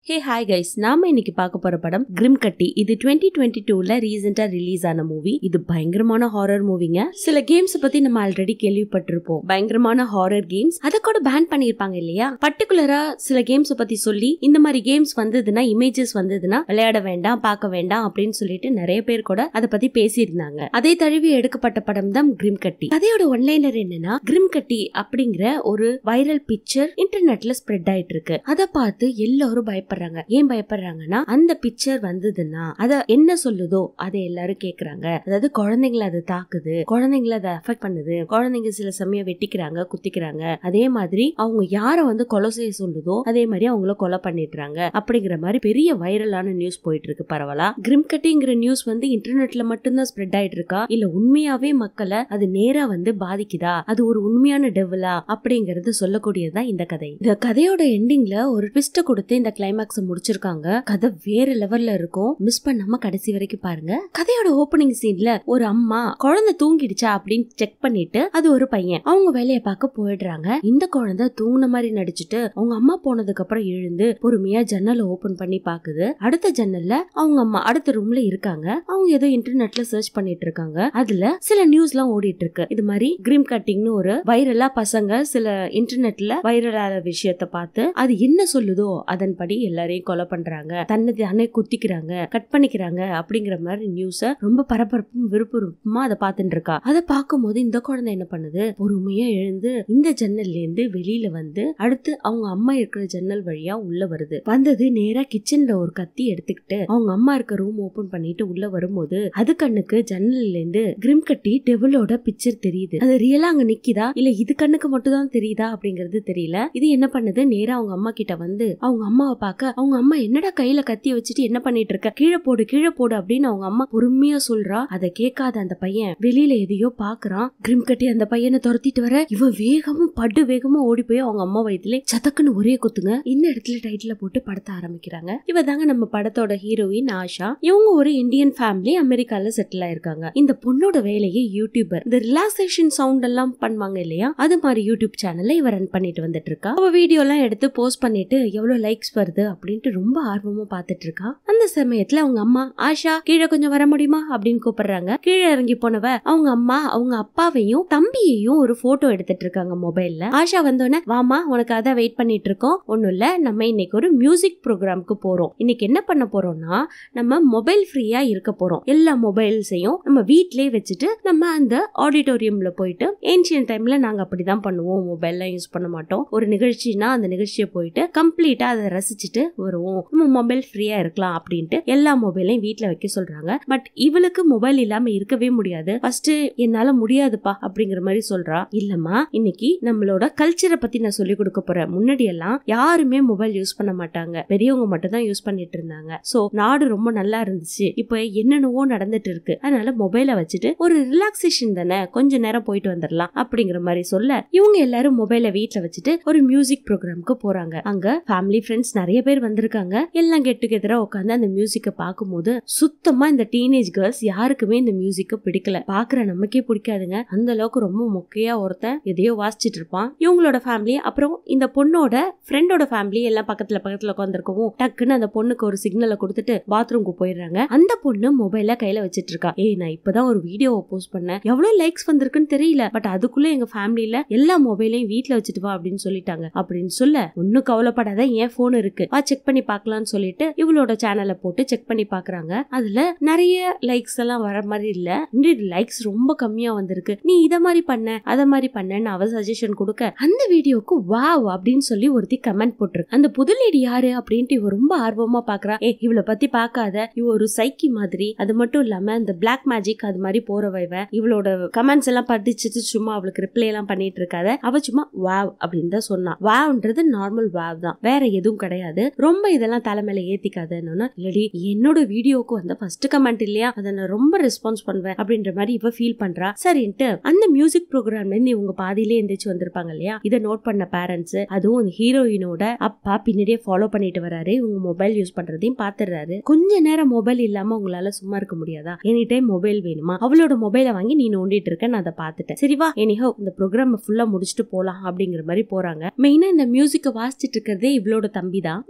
Hey hi guys, நாம இன்னைக்கு பார்க்க போற படம் Grimcutty. இது 2022ல ரீசெண்டா ரிலீஸ் ஆன மூவி. இது பயங்கரமான ஹாரர் மூவிங்க. சில கேம்ஸ் பத்தி நம்ம ஆல்ரெடி கேள்விப்பட்டிருப்போம். பயங்கரமான ஹாரர் கேம்ஸ் அத கூட பேன் பண்ணிருப்பாங்க இல்லையா? பர்టిక్యులரா சில கேம்ஸ் பத்தி சொல்லி இந்த மாதிரி கேம்ஸ் வந்ததுன்னா இமேஜஸ் வந்ததுன்னா விளையாட வேண்டாம், பார்க்க வேண்டாம் அப்படின்னு சொல்லிட்டு நிறைய பேர் கூட அத பத்தி பேசியிருந்தாங்க. அதே தழுவி எடுக்கப்பட்ட படம் தான் Grimcutty. கதையோட ஒன்லைனர் என்னன்னா, Grimcutty அப்படிங்கிற ஒரு வைரல் பிக்சர் இன்டர்நெட்ல ஸ்ப்ரெட் ஆயிட்டு இருக்கு. அத பார்த்து எல்லாரும் பயப்படுறாங்க. ஏன் பயப்படுறாங்கன்னா, அந்த பிக்சர் வந்ததுன்னா அத என்ன சொல்லுதோ அதை எல்லாரும் கேக்குறாங்க. அதாவது குழந்தைங்களை அது தாக்குது, குழந்தைங்களை அதை அஃபெக்ட் பண்ணுது, குழந்தைங்க சில சமயம் வெட்டிக்கிறாங்க, குத்திக்கிறாங்க. அதே மாதிரி அவங்க யார கொலை செய்ய சொல்லுதோ அதே மாதிரி அவங்கள கொலை பண்ணிடுறாங்க அப்படிங்கிற மாதிரி பெரிய வைரலான நியூஸ் போயிட்டு இருக்கு. பரவாயில்ல, Grimcuttyங்கிற நியூஸ் இன்டர்நெட்ல மட்டும்தான் ஸ்ப்ரெட் ஆயிட்டு இருக்கா, இல்ல உண்மையாவே மக்களை அது நேரா பாதிக்குதா, அது ஒரு உண்மையான டெவலா அப்படிங்கறது சொல்லக்கூடியதான் இந்த கதை. இந்த கதையோட எண்டிங்ல ஒரு ட்விஸ்ட் கொடுத்து இந்த கிளைமேக்ஸ் முடிச்சிருக்காங்க. கதை வேற லெவல்ல இருக்கும். மிஸ் பண்ணாம கடைசி வரைக்கும் பாருங்க. கதையோட ஓபனிங் சீன்ல ஒரு அம்மா குழந்தை தூங்கிடுச்சா அப்படின்னு செக் பண்ணிட்டு அது ஒரு பையன் அவங்க வேலையை பார்க்க போயிடுறாங்க. இந்த குழந்தை தூங்கின மாதிரி நடிச்சுட்டு அவங்க அம்மா போனதுக்கு அப்புறம் எழுந்து பொறுமையா ஜன்னலை ஓபன் பண்ணி பாக்குது. அடுத்த ஜன்னல்ல அவங்க அம்மா அடுத்த ரூம்ல இருக்காங்க. அவங்க ஏதோ இன்டர்நெட்ல சர்ச் பண்ணிட்டு இருக்காங்க. அதுல சில நியூஸ் எல்லாம் ஓடிட்டு இருக்கு. இது மாதிரி Grimcuttyன்னு ஒரு வைரலா பசங்க சில இன்டர்நெட்ல வைரலான விஷயத்தை பார்த்து அது என்ன சொல்லுதோ அதன்படி எல்லாரையும் கொலை பண்றாங்க, தன்னை தானே குத்திக்கிறாங்க, கட் பண்ணிக்கிறாங்க அப்படிங்கிற மாதிரி நியூஸ ரொம்ப பரபரப்பும் விருப்பமா அதை பார்த்துட்டு இருக்கா. அதை பார்க்கும் போது இந்த குழந்தை என்ன பண்ணுது, பொறுமையா எழுந்து இந்த ஜன்னல்ல இருந்து வெளியில அடுத்து அவங்க அம்மா இருக்கிற ஜன்னல் வழியா உள்ள வருது. நேரா கிச்சன்ல ஒரு கத்தி எடுத்துக்கிட்டு அவங்க அம்மா இருக்க ரூம் ஓபன் பண்ணிட்டு உள்ள வரும்போது அது கண்ணுக்கு ஜன்னல்ல இருந்து Grimcutty டெவிலோட பிக்சர் தெரியுது. அது ரியலா அங்க நிக்குதா இல்ல இது கண்ணுக்கு மட்டும் தான் தெரியுதா அப்படிங்கறது தெரியல. இது என்ன பண்ணுது, நேரா அவங்க அம்மா கிட்ட அவங்க அம்மாவை பார்க்க அவங்க அம்மா என்னடா கையில கத்திய வச்சுட்டு என்ன பண்ணிட்டு இருக்க, கீழே போடு கீழே போடு அப்படின்னு அவங்க அம்மா பொறுமையா சொல்றா. அதை கேட்காத அந்த பையன் வெளியில எதையோ பாக்குறான். Grimcutty அந்த பையனை துரத்திட்டு வர இவன் வேகமும் படு வேகமா ஓடி போய் அவங்க அம்மா வயித்துல சதக்குன்னு ஒரே குத்துங்க. இந்த இடத்துல டைட்டில போட்டு படத்தை ஆரம்பிக்கிறாங்க. இவ தாங்க நம்ம படத்தோட ஹீரோயின் ஆஷா. இவங்க ஒரு இந்தியன் ஃபேமிலி, அமெரிக்கால செட்டில் ஆயிருக்காங்க. இந்த பொண்ணோட வேலையே யூடியூபர். இந்த ரிலாக்ஸேஷன் சவுண்ட் எல்லாம் பண்ணுவாங்க இல்லையா, அது மாதிரி யூடியூப் சேனல்ல இவ ரன் பண்ணிட்டு வந்துட்டு இருக்கா. அவ வீடியோ எல்லாம் எடுத்து போஸ்ட் பண்ணிட்டு எவ்வளவு லைக்ஸ் வருது அப்படின்ட்டு ரொம்ப ஆர்வமா பாத்துட்டு இருக்கா. அந்த சமயத்துல அவங்க அம்மா ஆஷா கீழே கொஞ்சம் வர முடியுமா அப்படின்னு கூப்பிடுறாங்க. கீழே இறங்கி போனவ அவங்க அம்மா அவங்க அப்பாவையும் தம்பியையும் ஒரு போட்டோ எடுத்துட்டு இருக்காங்க மொபைல்ல. ஆஷா வந்தோடனே வாமா உனக்கு அதான் வெயிட் பண்ணிட்டு இருக்கோம். ஒண்ணும் இல்ல, நம்ம இன்னைக்கு ஒரு மியூசிக் ப்ரோக்ராம்க்கு போறோம். இன்னைக்கு என்ன பண்ண போறோம்னா நம்ம மொபைல் ஃப்ரீயா இருக்க போறோம். எல்லா மொபைல்ஸையும் நம்ம வீட்லயே வச்சுட்டு நம்ம அந்த ஆடிட்டோரியம்ல போயிட்டு ஏன்ஷியன்ட் டைம்ல நாங்க அப்படிதான் பண்ணுவோம், மொபைல்லாம் யூஸ் பண்ண மாட்டோம். ஒரு நிகழ்ச்சினா அந்த நிகழ்ச்சியை போயிட்டு கம்ப்ளீட்டா அதை ரசிச்சுட்டு வருவோம், நம்ம மொபைல் ஃப்ரீயா இருக்கலாம் அப்படின்ட்டு எல்லா மொபைலையும் வீட்ல வைக்க சொல்றாங்க. பட் இவளுக்கு மொபைல் இல்லாம இருக்கவே முடியாது. ஃபர்ஸ்ட் என்னால முடியாதுப்பா அப்படிங்கிற மாதிரி சொல்றா. இல்லம்மா, இன்னைக்கு நம்மளோட கல்ச்சரை பத்தி நான் சொல்லி கொடுக்க போறேன். முன்னாடி எல்லாம் யாருமே மொபைல் யூஸ் பண்ண மாட்டாங்க, பெரியவங்க மட்டும் தான் யூஸ் பண்ணிட்டு இருந்தாங்க. சோ நாடு ரொம்ப நல்லா இருந்துச்சு, இப்ப என்னென்னவோ நடந்துட்டு இருக்கு, அதனால மொபைலை வச்சுட்டு ஒரு ரிலாக்ஸேஷன் தானே கொஞ்ச நேரம் போயிட்டு வந்துடலாம் அப்படிங்கிற மாதிரி சொல்ல இவங்க எல்லாரும் மொபைலை வீட்ல வச்சுட்டு ஒரு மியூசிக் ப்ரோக்ராம்க்கு போறாங்க. அங்க ஃபேமிலி ஃப்ரெண்ட்ஸ் நிறைய பேர் வந்திருக்காங்க. எல்லாம் கெட் டுகெதரா உட்காந்து அந்த மியூசிக்க பாக்கும்போது சுத்தமா இந்த டீனேஜ் கேர்ள்ஸ் யாருக்குமே இந்த மியூசிக்க பிடிக்கல. பாக்குற நமக்கே பிடிக்காதுங்க. அந்த அளவுக்கு ரொம்ப மொக்கையா ஒருத்தன் எதையோ வாசிச்சுட்டு இருப்பான். இவங்களோட ஃபேமிலி அப்புறம் இந்த பொண்ணோட ஃப்ரெண்டோட ஃபேமிலி எல்லாம் பக்கத்துல பக்கத்துல உட்காந்துருக்கவும் டக்குன்னு அந்த பொண்ணுக்கு ஒரு சிக்னலை கொடுத்துட்டு பாத்ரூம்க்கு போயிடுறாங்க. அந்த பொண்ணு மொபைல கையில வச்சிட்டு இருக்கா. நான் இப்பதான் ஒரு வீடியோவை போஸ்ட் பண்ணேன், எவ்வளவு லைக்ஸ் வந்திருக்குன்னு தெரியல, பட் அதுக்குள்ள எங்க ஃபேமிலில எல்லா மொபைலையும் வீட்ல வச்சுட்டு வா அப்படின்னு சொல்லிட்டாங்க அப்படின்னு சொல்ல, ஒன்னும் கவலைப்படாத என் போன் இருக்கு, வா செக் பண்ணி பாக்கலாம்னு சொல்லிட்டு இவளோட சேனலை போட்டு செக் பண்ணி பாக்குறாங்க. அதுல நிறைய லைக்ஸ் எல்லாம் வர மாதிரி இல்ல, லைக்ஸ் ரொம்ப கம்மியா வந்திருக்கு. நீ இத மாதிரி பண்ண அத மாதிரி பண்ணன்னு அவ சஜஷன் கொடுக்க அந்த வீடியோக்கு வாவ் அப்படின்னு சொல்லி ஒருத்தி கமெண்ட் போட்டிருக்கு. அந்த புது லேடி யாரு அப்படின்ட்டு இவ ரொம்ப ஆர்வமா பாக்குறா. இவளை பத்தி பாக்காத, இவ ஒரு சைக்கி மாதிரி, அது மட்டும் இல்லாம இந்த பிளாக் மேஜிக் அது மாதிரி போறவ. இவளோட கமெண்ட்ஸ் எல்லாம் படிச்சுட்டு சும்மா அவளுக்கு ரிப்ளை எல்லாம் பண்ணிட்டு இருக்காத, அவ சும்மா வாவ் அப்படின்னு தான் சொன்னா. வாவ்ன்றது நார்மல் வாவ் தான், வேற எதுவும் கிடையாது. ரொம்ப இதெல்லாம் தலைமையில ஏத்திக்காதன்னு, இல்லடி என்னோட வீடியோக்கு வந்த ஃபர்ஸ்ட் கமெண்ட் இல்லையா, அதை நான் ரொம்ப ரெஸ்பான்ஸ் பண்ணுவேன் அப்படின்ற மாதிரி இவ ஃபீல் பண்றா. சரின்ட்டு அந்த மியூசிக் ப்ரோக்ராம்ல இருந்து இவங்க பாதியிலே எந்திரிச்சு வந்திருப்பாங்க இல்லையா, இதை நோட் பண்ண பேரண்ட்ஸ் அதுவும் அந்த ஹீரோயினோட அப்பா பின்னாடியே ஃபாலோ பண்ணிட்டு வராரு. இவங்க மொபைல் யூஸ் பண்றதையும் பாத்துறாரு. கொஞ்ச நேரம் மொபைல் இல்லாம உங்களால சும்மா இருக்க முடியாதா, எனி டைம் மொபைல் வேணுமா, அவளோட மொபைலை வாங்கி நீ நோண்டிட்டு இருக்க, நான் அதை பாத்துட்டேன், சரிவா எனிஹோ இந்த ப்ரோக்ராம் ஃபுல்லா முடிச்சுட்டு போலாம் அப்படிங்கிற மாதிரி போறாங்க. மெயினா இந்த மியூசிக்க வாசிச்சுட்டு இருக்கிறதே இவளோட தம்பி தான். இந்த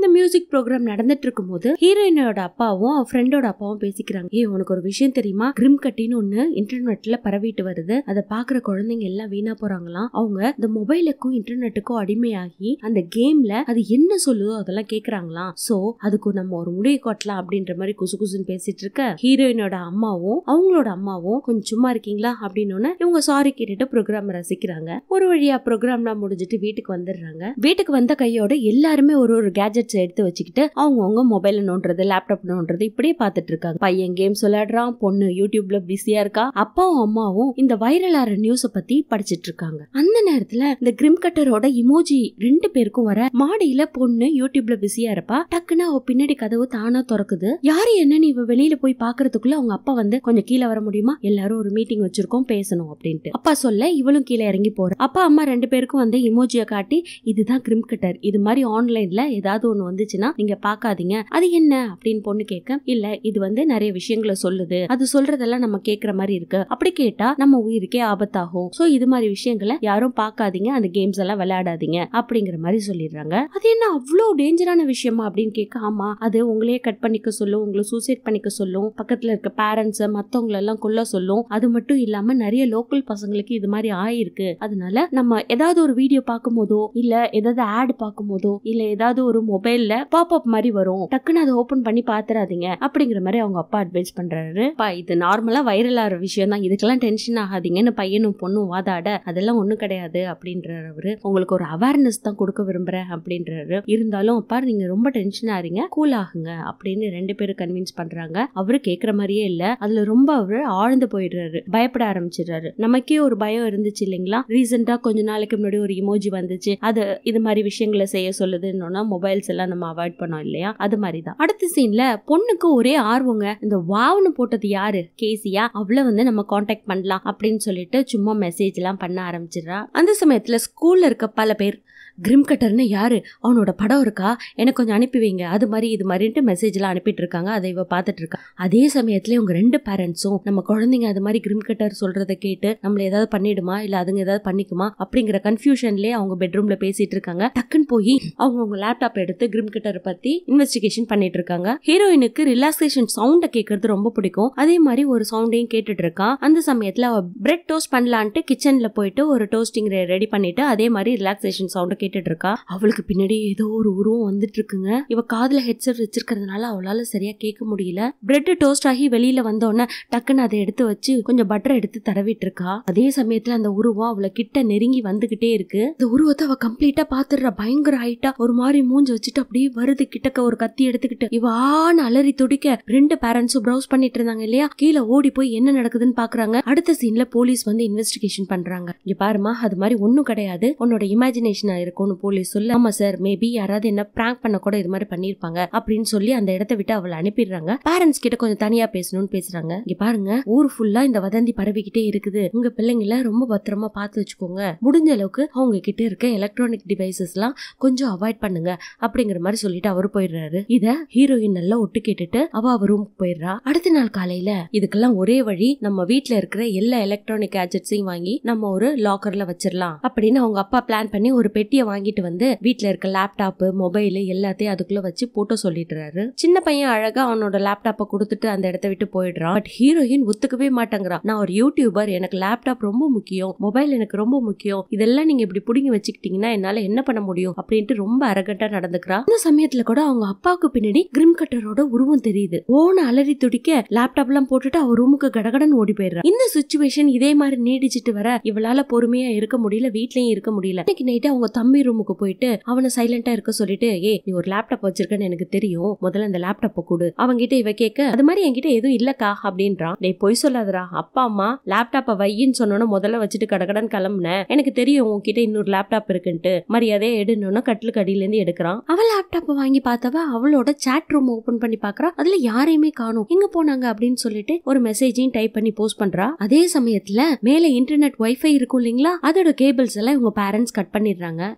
இந்த மியூசிக் ப்ரோக்ராம் நடந்துட்டு இருக்கும் போது ஹீரோயினோட அப்பாவும் அவ ஃப்ரெண்டோட அப்பாவும் பேசிக்கிறாங்க. உனக்கு ஒரு விஷயம் தெரியுமா, கிரிம்கட்டின்னு ஒண்ணு இன்டர்நெட்ல பரவிட்டு வருது, அதை பாக்குற குழந்தைங்க எல்லாம் வீணா போறாங்களாம். அவங்க இந்த மொபைலுக்கும் இன்டர்நெட்டுக்கும் அடிமையாகி அந்த கேம்ல அது என்ன சொல்லுதோ அதெல்லாம் கேக்குறாங்களாம். சோ அதுக்கு நம்ம ஒரு முடிவு காட்டலாம் அப்படின்ற மாதிரி குசு குசுன்னு பேசிட்டு இருக்க ஹீரோயினோட அம்மாவும் அவங்களோட அம்மாவும் கொஞ்சம் சும்மா இருக்கீங்களா அப்படின்னு இவங்க சாரி கேட்டுட்டு ப்ரோக்ராம் ரசிக்கிறாங்க. ஒரு வழியா ப்ரோக்ராம்லாம் முடிஞ்சிட்டு வீட்டுக்கு வந்துடுறாங்க. வீட்டுக்கு வந்த கையோட எல்லாருமே ஒரு ஒரு கேஜெட்ஸ் எடுத்து வச்சுக்கிட்டு அவங்க மொபைல நோண்டுறது, லேப்டாப் நோண்டுறது இப்படியே பாத்துட்டு இருக்காங்க. பையன் கேம்ஸ் விளையாடுறான், பொண்ணு யூடியூப்ல பிஸியா இருக்கா. அப்பாவும் அம்மாவும் இந்த வைரல் ஆற நியூஸ பத்தி படிச்சிட்டு இருக்காங்க. அந்த நேரத்துல இந்த கிரிம்கட்டரோட இமோஜி 2 பேருக்கும் வர மாடியில பொண்ணு யூடியூப்ல பிஸியா இருப்பா. டக்குன்னு அவ பின்னாடி கதவு தானா திறக்குது. யாரு என்னன்னு இவ வெளியில போய் பாக்குறதுக்குள்ள அவங்க அப்பா வந்து கொஞ்சம் கீழே வர முடியுமா, எல்லாரும் ஒரு மீட்டிங் வச்சிருக்கோம் பேசணும் அப்படின்ட்டு அப்பா சொல்ல இவளும் கீழே இறங்கி போற. அப்பா அம்மா 2 பேருக்கும் வந்து இமோஜிய காட்டி இதுதான் கிரிம்கட்டர், இது மாதிரி ஆன்லைன்ல ஏதாவது ஒண்ணு வந்துச்சுன்னா நீங்க பாக்காதீங்க, அது என்ன அப்படின்னு பொண்ணு கேட்க, இல்ல இது வந்து நிறைய விஷயங்களை சொல்லுது, அது சொல்றதெல்லாம் நம்ம கேக்குற மாதிரி இருக்கு, அப்படி கேட்டா நம்ம உயிருக்கே ஆபத்தாகும், சோ இது மாதிரி விஷயங்களை யாரும் பாக்காதீங்க, அந்த கேம்ஸ் எல்லாம் விளையாடாதீங்க அப்படிங்கிற மாதிரி சொல்லிடுறாங்க. அது என்ன அவ்வளவு டேஞ்சரான விஷயமா அப்படின்னு கேட்க, ஆமா அது உங்களையே கட் பண்ணிக்க சொல்லும், உங்களை சூசைட் பண்ணிக்க சொல்லும், பக்கத்துல இருக்க பேரண்ட்ஸ் மத்தவங்களை எல்லாம் கொல்ல சொல்லும், அது மட்டும் இல்லாம நிறைய லோக்கல் பசங்களுக்கு இது மாதிரி ஆயிருக்கு, அதனால நம்ம ஏதாவது ஒரு வீடியோ பார்க்கும் போதோ இல்ல ஏதாவது ஆட் பார்க்கும் போதோ இல்ல ஏதாவது ஒரு மொபைல்ல பாப் அப் மாதிரி வரும், டக்குன்னு அதை ஓபன் பண்ணி பாத்துறாதீங்க அப்படிங்கிற மாதிரி அவங்க அப்பா அட்வைஸ் பண்றாரு. இது நார்மலா வைரல் ஆற விஷயம் தான், இதுக்கெல்லாம் டென்ஷன் ஆகாதீங்கன்னு பையனும் பொண்ணும் வாதாட, அதெல்லாம் ஒண்ணும் கிடையாது அப்படின்றாரு. உங்களுக்கு ஒரு அவேர்னஸ் தான் கொடுக்க விரும்புறேன் அப்படின்றாரு. இருந்தாலும் அப்பா நீங்க ரொம்ப டென்ஷன் ஆறீங்க, கூல் ஆகுங்க அப்படின்னு 2 பேரும் கன்வின்ஸ் பண்றாங்க. அவரு கேக்குற மாதிரியே இல்ல, அதுல ரொம்ப அவரு ஆழ்ந்து போயிடுறாரு, பயப்பட ஆரம்பிச்சிடுறாரு. நமக்கே ஒரு பயம் இருந்துச்சு இல்லைங்களா, ரீசெண்டா கொஞ்ச நாளைக்கு முன்னாடி ஒரு இமோஜி வந்துச்சு, அது இது மாதிரி விஷயங்களை செய்ய சொல்லுதுன்னா மொபைல்ஸ் எல்லாம் நம்ம அவாய்ட் பண்ணோம் இல்லையா, அது மாதிரிதான். அடுத்த சீன்ல பொண்ணுக்கு ஒரே ஆர்வங்க, இந்த வாவ்னு போட்டது யாரு, கேசியா, அவளை வந்து நம்ம கான்டாக்ட் பண்ணலாம் அப்படின்னு சொல்லிட்டு சும்மா மெசேஜ் எல்லாம் பண்ண ஆரம்பிச்சிடறா. அந்த சமயத்துல ஸ்கூல்ல இருக்க பல பேர் கிரிம்கட்டர்னு யாரு, அவனோட படம் இருக்கா, எனக்கு கொஞ்சம் அனுப்பி வைங்க, அது மாதிரி இது மாதிரிட்டு மெசேஜ் எல்லாம் அனுப்பிட்டு இருக்காங்க. அதை இவ பாத்துட்டு இருக்கா. அதே சமயத்துல இவங்க 2 பேரண்ட்ஸும் நம்ம குழந்தைங்க அது மாதிரி கிரிம்கட்டர் சொல்றதை கேட்டு நம்மள ஏதாவது பண்ணிடுமா இல்ல அதுங்க ஏதாவது பண்ணிக்குமா அப்படிங்கிற கன்ஃபியூஷன்லயே அவங்க பெட்ரூம்ல பேசிட்டு இருக்காங்க. டக்குன்னு போய் அவங்க லேப்டாப் எடுத்து கிரிம்கட்டரை பத்தி இன்வெஸ்டிகேஷன் பண்ணிட்டு இருக்காங்க. ஹீரோயினுக்கு ரிலாக்ஸேஷன் சவுண்ட கேட்கறது ரொம்ப பிடிக்கும், அதே மாதிரி ஒரு சவுண்டையும் கேட்டுட்டு இருக்கா. அந்த சமயத்துல அவ பிரெட் டோஸ்ட் பண்ணலான்ட்டு கிச்சன்ல போயிட்டு ஒரு டோஸ்டிங் ரெடி பண்ணிட்டு அதே மாதிரி ரிலாக்ஸேஷன் சவுண்ட கேட்டுட்டு இருக்கா. அவளுக்கு பின்னாடி ஏதோ ஒரு உருவம் வந்துட்டு இருக்குங்க. இவ காதுல ஹெட்செட் வச்சிருக்கிறதுனால அவளால சரியா கேட்க முடியல. பிரெட் டோஸ்ட் ஆகி வெளியில வந்தோடனே டக்குன்னு அதை எடுத்து வச்சு கொஞ்சம் பட்டர் எடுத்து தடவிட்டு இருக்கா. அதே சமயத்துல அந்த உருவம் அவளை கிட்ட நெருங்கி வந்துகிட்டே இருக்கு. இந்த உருவத்தை அவ கம்ப்ளீட்டா பாத்துடுறா. பயங்கர ஹைட்டா ஒரு மாதிரி மூஞ்சி வச்சுட்டு அப்படியே வருது கிட்டக்க ஒரு கத்தி எடுத்துக்கிட்டு. இவ அலறி துடிக்க 2 பேரண்ட்ஸும் ப்ரௌஸ் பண்ணிட்டு இருந்தாங்க இல்லையா, கீழே ஓடி போய் என்ன நடக்குதுன்னு பாக்குறாங்க. அடுத்த சீன்ல போலீஸ் வந்து இன்வெஸ்டிகேஷன் பண்றாங்க. இங்க பாருமா, அது மாதிரி ஒண்ணும் கிடையாது, உன்னோட இமேஜினேஷனா இருக்கும்னு போலீஸ் சொல்ல, ஆமா சார் மேபி யாராவது என்ன பிராங்க் பண்ண கூட இது மாதிரி பண்ணிருப்பாங்க அப்படின்னு சொல்லி அந்த இடத்தை விட்டு அவளை அனுப்பிடுறாங்க. பேரண்ட்ஸ் கிட்ட கொஞ்சம் தனியா பேசணும்னு பேசுறாங்க. இங்க பாருங்க, ஊர் ஃபுல்லா இந்த வதந்தி பரவிக்கிட்டே இருக்குது, உங்க பிள்ளைங்களை ரொம்ப பத்திரமா பார்த்து வச்சுக்கோங்க, முடிஞ்ச அளவுக்கு அவங்க கிட்ட இருக்க எலக்ட்ரானிக் டிவைசஸ் எல்லாம் கொஞ்சம் அவாய்ட் பண்ணுங்க அப்படிங்கிற மாதிரி சொல்லிட்டு அவரு போயிடுறாரு. இத ஹீரோயின் நல்லா ஒட்டு கேட்டுட்டு அவ ரூமுக்கு போயிடுறா. அடுத்த நாள் காலையில இதுக்கெல்லாம் ஒரே வழி, நம்ம வீட்டுல இருக்கிற எல்லா எலக்ட்ரானிக் கேஜெட்ஸையும் வாங்கி நம்ம ஒரு லாக்கர்ல வச்சிடலாம் அப்படின்னு அவங்க அப்பா பிளான் பண்ணி ஒரு பெட்டியை வாங்கிட்டு வந்து வீட்டுல இருக்க லேப்டாப் மொபைல் எல்லாத்தையும் அதுக்குள்ள வச்சு போட்டோ சொல்லிடுறாரு. சின்ன பையன் அழகா அவனோட லேப்டாப்பை கொடுத்துட்டு அந்த இடத்த விட்டு போயிடுறான். பட் ஹீரோயின் ஒத்துக்கவே மாட்டேங்கிறான். நான் ஒரு யூடியூபர், எனக்கு லேப்டாப் ரொம்ப முக்கியம், மொபைல் எனக்கு ரொம்ப முக்கியம், இதெல்லாம் நீங்க இப்படி புடிங்கி வச்சுக்கிட்டீங்கன்னா என்னால என்ன பண்ண முடியும் அப்படின்ட்டு ரொம்ப அரகண்டா நடந்துக்கிறா. அந்த சமயத்துல கூட அவங்க அப்பாவுக்கு பின்னாடி கிரிம்கட்டரோட உருவம் தெரியுது. ஓன அலறி துடிக்க லேப்டாப் எல்லாம் போட்டுட்டு அவ ரூமுக்கு கடகடன் ஓடி போயிடுறா. இந்த சிச்சுவேஷன் இதே மாதிரி நீடிச்சிட்டு வர இவளால பொறுமையா இருக்க முடியல, வீட்லயும் இருக்க முடியல. இன்னைக்கு நைட்டு அவங்க தம்பி ரூமுக்கு போயிட்டு அவனை சைலண்டா இருக்க சொல்லிட்டு, நீ ஒரு லேப்டாப் வச்சிருக்கன்னு எனக்கு தெரியும், முதல்ல அந்த லேப்டாப்பை கொடு. அவங்கிட்ட இவ கேட்க, அது மாதிரி என்கிட்ட எதுவும் இல்லக்கா அப்படின்றான். டேய் பொய் சொல்லாதரா, அப்பா அம்மா லேப்டாப்பை வையின்னு சொன்னோன்னு முதல்ல வச்சுட்டு கடகடன் கிளம்புனேன், எனக்கு தெரியும் உன்கிட்ட இன்னொரு லேப்டாப் இருக்குன்ட்டு, மரியாதையா எடுன்னு கட்டிலுக்கு அடியில இருந்து எடுக்கிறான். அவள் லேப்டாப்பை வாங்கி பார்த்தவ அவளோட சாட் ரூம் ஓபன் பண்ணி பாக்குறா. அதுல யாரையுமே காணும், எங்க போனாங்க அப்படின்னு சொல்லிட்டு ஒரு மெசேஜையும் டைப் பண்ணி போஸ்ட் பண்றா. அதே சமயத்துல மேல இன்டர்நெட் வைஃபை இருக்கும் இல்லைங்களா, அதோட கேபிள்ஸ் எல்லாம் இவங்க பேரண்ட்ஸ் கட் பண்ணிடுறாங்க.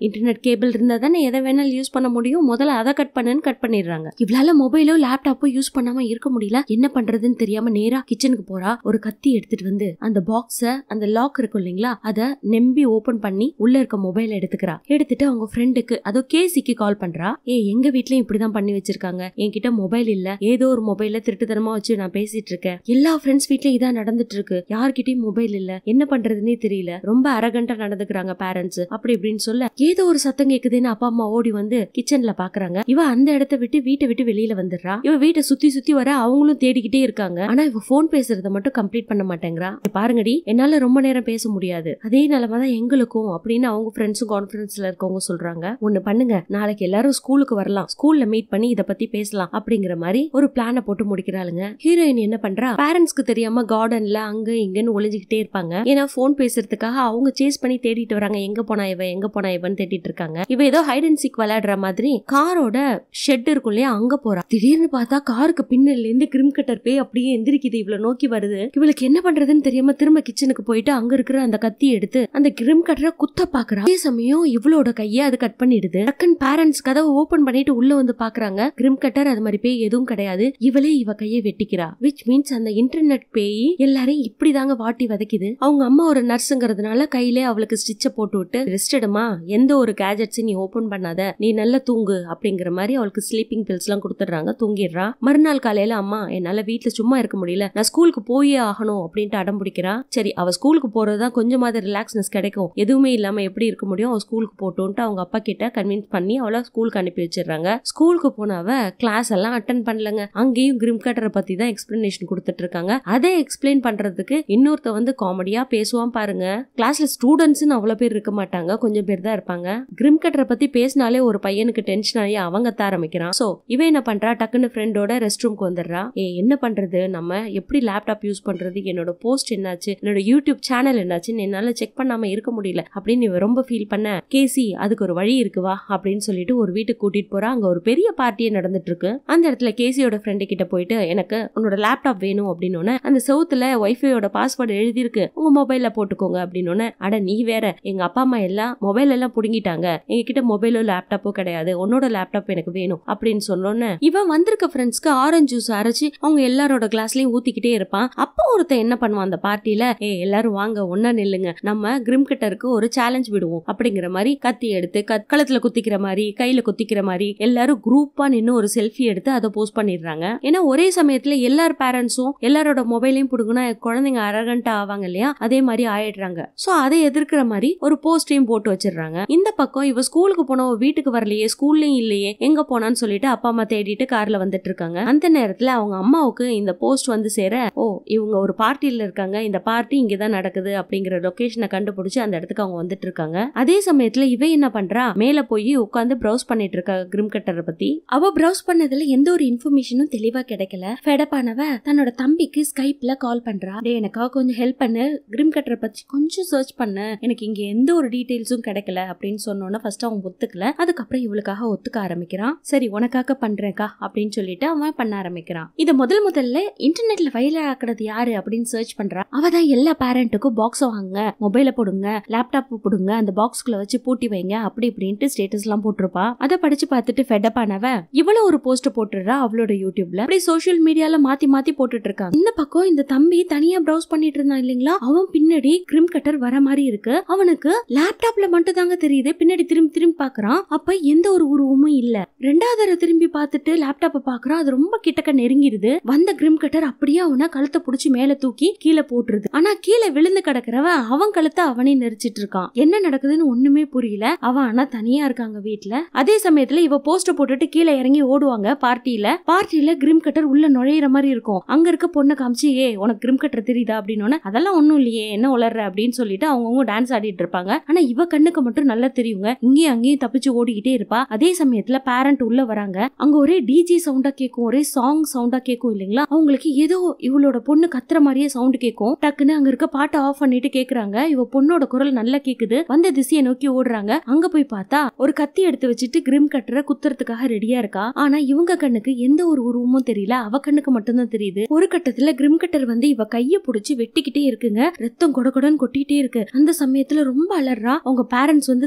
இன்டர்நெட் கேபிள் இருந்தா தானே எதை வேணாலும் யூஸ் பண்ண முடியும், முதல்ல அதை கட் பண்ணிடுறாங்க. இவளால மொபைலோ லேப்டாப்போ யூஸ் பண்ணாம இருக்க முடியல. என்ன பண்றதுன்னு தெரியாம நேரா கிச்சனுக்கு போறா. ஒரு கத்தி எடுத்துட்டு வந்து அந்த பாக்ஸ, அந்த லாக் இருக்கும் இல்லீங்களா, அத நம்பி ஓபன் பண்ணி உள்ள இருக்க மொபைல் எடுத்துக்கிறா. எடுத்துட்டு அவங்க ஃப்ரெண்டுக்கு, அதோ கேசிக்கு கால் பண்றா. எங்க வீட்லயும் இப்படிதான் பண்ணி வச்சிருக்காங்க, என்கிட்ட மொபைல் இல்ல, ஏதோ ஒரு மொபைல்ல திருட்டுத்தனமா வச்சு நான் பேசிட்டு இருக்கேன், எல்லா ஃப்ரெண்ட்ஸ் வீட்லயும் இதான் நடந்துட்டு இருக்கு, யார்கிட்டயும் மொபைல் இல்ல, என்ன பண்றதுன்னே தெரியல, ரொம்ப அரகண்டா நடந்துக்கிறாங்க பேரண்ட்ஸ் அப்படி இப்படின்னு சொல்ல, ஏதோ ஒரு சத்தம் கேக்குதுன்னு அப்பா அம்மா ஓடி வந்து கிச்சன்ல பாக்குறாங்க. இவ அந்த இடத்த விட்டு வீட்டை விட்டு வெளியில வந்துடுறா. இவ வீட்டை சுத்தி சுத்தி வர அவங்களும் தேடிக்கிட்டே இருக்காங்க. ஆனா இவ போன் பேசுறத மட்டும் கம்ப்ளீட் பண்ண மாட்டேங்கிறா. பாருங்கடி, என்னால ரொம்ப நேரம் பேச முடியாது, அதே நிலைமைதான் எங்களுக்கும் அப்படின்னு அவங்க ஃப்ரெண்ட்ஸும் கான்ஃபரன்ஸ்ல இருக்கவங்க சொல்றாங்க. ஒண்ணு பண்ணுங்க, நாளைக்கு எல்லாரும் ஸ்கூலுக்கு வரலாம், ஸ்கூல்ல மீட் பண்ணி இத பத்தி பேசலாம் அப்படிங்கிற மாதிரி ஒரு பிளான போட்டு முடிக்கிறாளுங்க. ஹீரோயின் என்ன பண்றா, பேரண்ட்ஸ்க்கு தெரியாம கார்டன்ல அங்க இங்கன்னு ஒளிஞ்சுக்கிட்டே இருப்பாங்க. ஏன்னா போன் பேசுறதுக்காக அவங்க சேஸ் பண்ணி தேடிட்டு வராங்க, எங்க போனா இவன்னு தேடிட்டு இருக்காங்க. இவ ஏதோ ஹைட் அண்ட் சீக் விளையாடுற மாதிரி காரோட ஷெட் இருக்கும் இல்லையா, அங்க போறா. திடீர்னு பார்த்தா காருக்கு பின்னல்ல இருந்து கிரிம்கட்டர் பேய் அப்படியே எந்திரிக்குது, இவளை நோக்கி வருது. இவளுக்கு என்ன பண்றதுன்னு தெரியாம திரும்ப கிச்சனுக்கு போயிட்டு அங்க இருக்கிற அந்த கத்தி எடுத்து அந்த கிரிம்கட்டரை குத்த பாக்குறா. அதே சமயம் இவளோட கைய அது கட் பண்ணிடுது. டக்குன்னு பேரண்ட்ஸ் கதவை ஓபன் பண்ணிட்டு உள்ள வந்து பாக்குறாங்க. கிரிம்கட்டர் அது மாதிரி பேய் எதுவும் கிடையாது, இவளே இவ கையை வெட்டிக்கிறா. விச் மீன்ஸ் அந்த இன்டர்நெட் பேய் எல்லாரையும் இப்படிதாங்க வாட்டி வதைக்குது. அவங்க அம்மா ஒரு நர்ஸுங்கிறதுனால கையிலே அவளுக்கு ஸ்டிச்ச போட்டு விட்டு, ரெஸ்ட் எடுமா, எந்த ஒரு கேஜெட்ஸ் நீ ஓபன் பண்ணாத, நீ நல்லா தூங்கு அப்படிங்கிற மாதிரி அவளுக்கு ஸ்லீப்பிங் பில்ஸ் எல்லாம் கொடுத்துடுறாங்க. தூங்கிடுறா. மறுநாள் காலையில அம்மா என்னால வீட்டுல சும்மா இருக்க முடியல, நான் ஸ்கூலுக்கு போயே ஆகணும் அப்படின்ட்டு அடம் பிடிக்கிறா. சரி, அவ ஸ்கூலுக்கு போறதுதான் கொஞ்சமாவது ரிலாக்ஸ்னஸ் கிடைக்கும், எதுவுமே இல்லாம எப்படி இருக்க முடியும், அவ ஸ்கூலுக்கு போட்டோன்ட்டு அவங்க அப்பா கிட்ட கன்வின்ஸ் பண்ணி அவளை ஸ்கூலுக்கு அனுப்பி வச்சிடறாங்க. ஸ்கூலுக்கு போனவ கிளாஸ் எல்லாம் அட்டன் பண்ணலங்க. அங்கேயும் கிரிம்கட்டரை பத்தி தான் எக்ஸ்பிளனேஷன் கொடுத்துட்டு இருக்காங்க. அதை எக்ஸ்பிளைன் பண்றதுக்கு இன்னொருத்த வந்து காமெடியா பேசுவான் பாருங்க. கிளாஸ்ல ஸ்டூடெண்ட்ஸ் அவ்வளவு பேர் இருக்க மாட்டாங்க, கொஞ்சம் பேர் தான் இருப்பாங்க. கிரிம்கட்டரை பத்தி பேசினாலே ஒரு பையனுக்கு டென்ஷன் ஆகி அவங்க கத்த ஆரம்பிக்கிறான். சோ இவ என்ன பண்றா, டக்குன்னு ஃப்ரெண்டோட ரெஸ்ட் ரூம்க்கு வந்துடுறா. என்ன பண்றது, நம்ம எப்படி லேப்டாப் யூஸ் பண்றது, என்னோட போஸ்ட் என்னாச்சு, என்னோட யூடியூப் சேனல் என்னாச்சுன்னு என்னால செக் பண்ணாம இருக்க முடியல அப்படின்னு இவ ரொம்ப ஃபீல் பண்ண, கேசி அதுக்கு ஒரு வழி இருக்குவா அப்படின்னு சொல்லிட்டு ஒரு வீட்டுக்கு கூட்டிட்டு போறா. அங்க ஒரு பெரிய பார்ட்டியே நடந்துட்டு இருக்கு. அந்த இடத்துல கேசியோட ஃப்ரெண்டு கிட்ட போயிட்டு, எனக்கு உன்னோட லேப்டாப் வேணும் அப்படின்னு, அந்த செவுத்துல வைஃபையோட பாஸ்வேர்டு எழுதி இருக்கு, உங்க மொபைல்ல போட்டுக்கோங்க அப்படின்னு. அட நீ வேற, எங்க அப்பா அம்மா எல்லாம் மொபைல் எல்லாம் புடுங்கிட்டாங்க, எங்க கிட்ட மொபைலோ லேப்டாப்போ கிடையாது, உன்னோட லேப்டாப் எனக்கு வேணும் அப்படின்னு சொன்னோன்னு இவன் வந்திருக்க ஃப்ரெண்ட்ஸ்க்கு ஆரஞ்சு ஜூஸ் அரைச்சு அவங்க எல்லாரோட கிளாஸ்லயும் ஊத்திக்கிட்டே இருப்பான். அப்போ ஒருத்தன் என்ன பண்ணுவான் அந்த பார்ட்டியில, எல்லாரும் வாங்க ஒன்னா நில்லுங்க, நம்ம கிரிம்கட்டருக்கு ஒரு சேலஞ்ச் விடுவோம் அப்படிங்கிற மாதிரி கத்தி எடுத்து கழுத்துல குத்திக்கிற மாதிரி கையில குத்திக்கிற மாதிரி எல்லாரும் குரூப்பா நின்னு ஒரு செல்ஃபி எடுத்து அதை போஸ்ட் பண்ணிடுறாங்க. ஏன்னா ஒரே சமயத்துல எல்லார் பேரண்ட்ஸும் எல்லாரோட மொபைலையும் புடுங்கினா குழந்தைங்க அரகண்டா ஆவாங்க இல்லையா, அதே மாதிரி ஆயிடுறாங்க. சோ அதை எதிர்க்கிற மாதிரி ஒரு போஸ்டையும் போட்டு வச்சிடுறாங்க. இந்த பக்கம் இவ ஸ்கூலுக்கு போன வீட்டுக்கு வரலையே, ஸ்கூல்லயும் இல்லையே, எங்க போனான்னு சொல்லிட்டு அப்பா அம்மா தேடிட்டு கார்ல வந்துட்டு இருக்காங்க. அந்த நேரத்துல அவங்க அம்மாவுக்கு இந்த போஸ்ட் வந்து சேர, ஓ இவங்க ஒரு பார்ட்டில இருக்காங்க, இந்த பார்ட்டி இங்கதான் நடக்குது அப்படிங்கிற லொகேஷனை கண்டுபிடிச்சு அந்த இடத்துக்கு அவங்க வந்துட்டு இருக்காங்க. அதே சமயத்துல இவ என்ன பண்றா, மேல போய் உட்காந்து ப்ரௌஸ் பண்ணிட்டு இருக்கா கிரிம்கட்டரை பத்தி. அவ ப்ரௌஸ் பண்ணதுல எந்த ஒரு இன்ஃபர்மேஷனும் தெளிவா கிடைக்கல. ஃபெடப்பானவ தன்னோட தம்பிக்கு ஸ்கைப்ல கால் பண்றா, எனக்காக கொஞ்சம் ஹெல்ப் பண்ணு, கிரிம்கட்டரை பத்தி கொஞ்சம் சர்ச் பண்ண, எனக்கு இங்க எந்த ஒரு டீடைல்ஸும் கிடைக்கல அப்படின்னு சொன்னோன்னா ஃபர்ஸ்ட் அவன் ஒத்துக்கல. அதுக்கப்புறம் இவளுக்காக ஒத்துக்க ஆரம்பிக்கிறான். சரி உனக்காக பண்றேன்க்கா அப்படின்னு சொல்லிட்டு அவன் பண்ண ஆரம்பிக்கிறான். இத முதல்ல இன்டர்நெட்ல வைரல் ஆக்குறது யாரு அப்படின்னு சர்ச் பண்றா. அவதான் எல்லா பேரண்ட்டுக்கும் பாக்ஸ் வாங்க, மொபைல போடுங்க, லேப்டாப் போடுங்க, அந்த பாக்ஸ்குள்ள வச்சு பூட்டி வைங்க அப்படி இப்படின்ட்டு ஸ்டேட்டஸ் எல்லாம் போட்டிருப்பா. அதை படிச்சு பார்த்துட்டு ஃபெடப்பானவ இவ்வளவு ஒரு போஸ்ட் போட்டுறா அவளோட யூடியூப்ல. அப்படி சோசியல் மீடியால மாத்தி போட்டுட்டு இருக்காங்க. இந்த பக்கம் இந்த தம்பி தனியா ப்ரௌஸ் பண்ணிட்டு இருந்தான் இல்லைங்களா, அவன் பின்னாடி கிரிம்கட்டர் வர மாதிரி இருக்கு. அவனுக்கு லேப்டாப்ல மட்டும் தாங்க தெரியுது, பின்னாடி திரும்பி பாக்குறான். அப்ப எந்த ஒரு உருவமும் இல்ல. ரெண்டாவது திரும்பி பார்த்துட்டு லேப்டாப்ப பாக்குறான், அது ரொம்ப கிட்டக்க நெருங்கிருது. வந்த கிரிம்கட்டர் அப்படியே அவனை கழுத்தை புடிச்சு மேல தூக்கி கீழே போட்டுருது. ஆனா கீழே விழுந்து கிடக்கிறவன் அவன் கழுத்தை அவனே நெரிச்சிட்டு இருக்கான். என்ன நடக்குதுன்னு ஒண்ணுமே புரியல. அவன் ஆனா தனியா இருக்காங்க வீட்டுல. அதே சமயத்துல இவ போஸ்ட் போட்டுட்டு கீழே இறங்கி ஓடுவாங்க பார்ட்டியில கிரிம்கட்டர் உள்ள நுழையிற மாதிரி இருக்கும். அங்க இருக்க பொண்ணை காமிச்சு, உனக்கு கிரிம்கட்டர் தெரியுதா அப்படின்னு, அதெல்லாம் ஒண்ணும் இல்லையே, என்ன உளர்ற அப்படின்னு சொல்லிட்டு அவங்க டான்ஸ் ஆடிட்டு இருப்பாங்க. ஆனா இவ கண்ணுக்கு மட்டும் நல்லா தெரியுங்க, இங்கேயும் அங்கேயும் தப்பிச்சு ஓடிக்கிட்டே இருப்பா. அதே சமயத்துல பேரண்ட் உள்ள வராங்க. அங்க ஒரே டிஜே சவுண்டா கேக்கும், ஒரே சாங் சவுண்டா கேக்கும் இல்லைங்களா. அவங்களுக்கு ஏதோ இவளோட பொண்ணு கத்துற மாதிரியே சவுண்ட் கேக்கும். டக்குன்னு அங்க இருக்க பாட்டை ஆஃப் பண்ணிட்டு கேக்குறாங்க. இவ பொண்ணோட குரல் நல்லா கேக்குது. வந்த திசையை நோக்கி ஓடுறாங்க. அங்க போய் பார்த்தா ஒரு கத்தி எடுத்து வச்சுட்டு கிரிம்கட்டரை குத்துறதுக்காக ரெடியா இருக்கா. ஆனா இவங்க கண்ணுக்கு எந்த ஒரு உருவமும் தெரியல, அவ கண்ணுக்கு மட்டும்தான் தெரியுது. ஒரு கட்டத்துல கிரிம்கட்டர் வந்து இவ கைய புடிச்சு வெட்டிக்கிட்டே இருக்குங்க. ரத்தம் கொடகொடன்னு கொட்டிட்டே இருக்கு. அந்த சமயத்துல ரொம்ப அலறா. அவங்க பேரண்ட்ஸ் வந்து